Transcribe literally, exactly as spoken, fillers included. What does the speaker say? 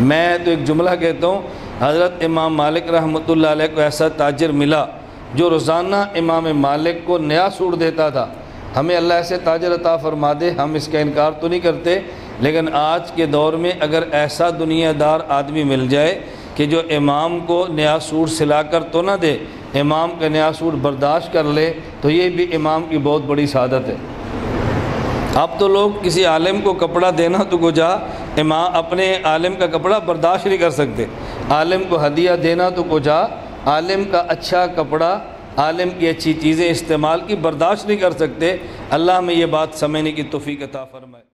मैं तो एक जुमला कहता हूँ, हज़रत इमाम मालिक रहमतुल्लाह अलैह को ऐसा ताजिर मिला जो रोज़ाना इमाम मालिक को नया सूट देता था। हमें अल्लाह ऐसे ताजिर अता फरमा दे, हम इसका इनकार तो नहीं करते, लेकिन आज के दौर में अगर ऐसा दुनियादार आदमी मिल जाए कि जो इमाम को नया सूट सिलाकर तो ना दे, इमाम का नया सूट बर्दाश्त कर ले, तो ये भी इमाम की बहुत बड़ी सादत है। अब तो लोग किसी आलिम को कपड़ा देना तो गुजा, इमाम अपने आलिम का कपड़ा बर्दाश्त नहीं कर सकते। आलिम को हदिया देना तो गुजा, आलिम का अच्छा कपड़ा, आलिम की अच्छी चीज़ें इस्तेमाल की बर्दाश्त नहीं कर सकते। अल्लाह में ये बात समझने की तौफीक अता फरमाए।